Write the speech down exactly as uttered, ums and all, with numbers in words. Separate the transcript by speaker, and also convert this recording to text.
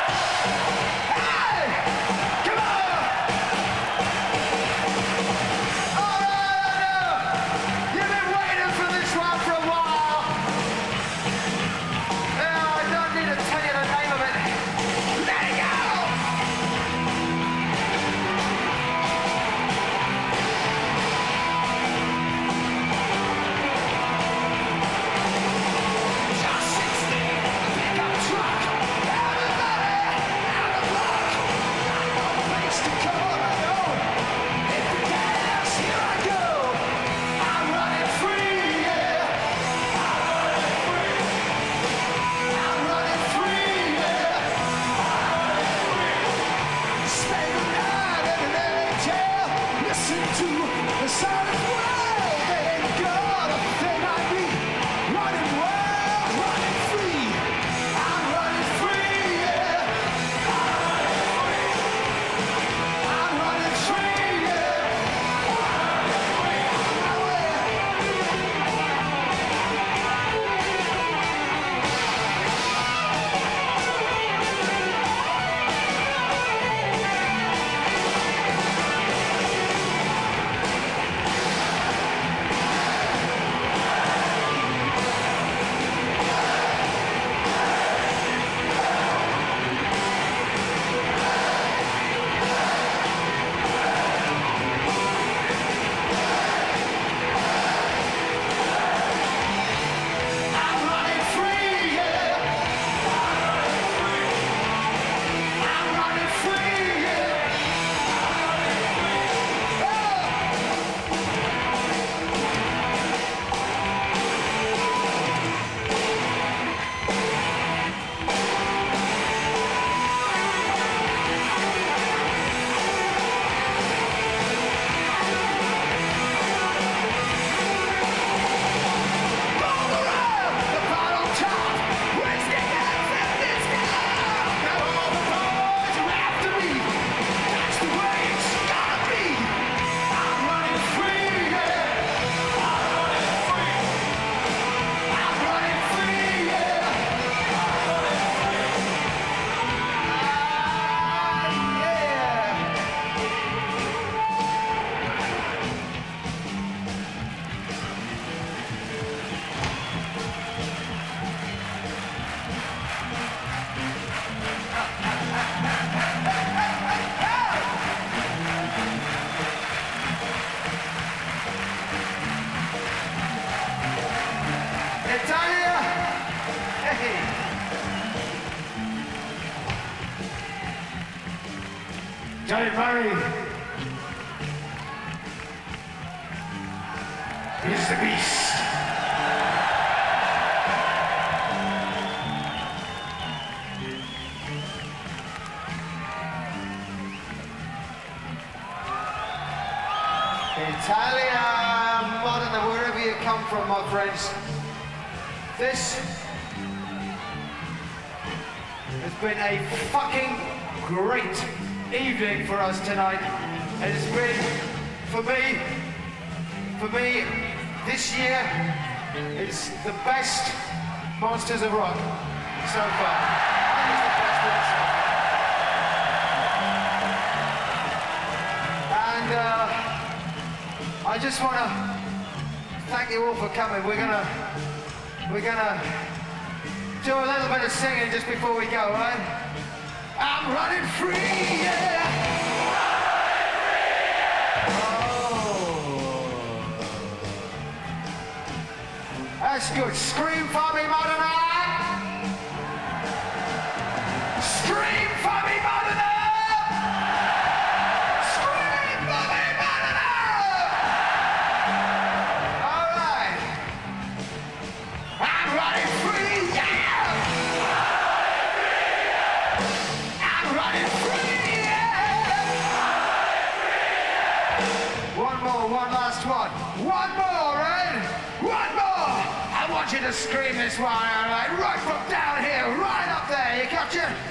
Speaker 1: Janick is the beast.
Speaker 2: Italia, Modena, wherever you come from, my friends. This has been a fucking great evening for us tonight. It has been, for me, for me, this year, it's the best Monsters of Rock so far. I think it's the best one so far. And uh, I just want to thank you all for coming. We're gonna, we're gonna do a little bit of singing just before we go, right? I'm running free, yeah! Running free, yeah! Oh. That's good. Scream for me, Modena! Scream for me, Modena! Scream for me, Modena! All right. I'm running free, yeah! One last one. One more, right? One more! I want you to scream this one, all right? Right from down here, right up there. You got your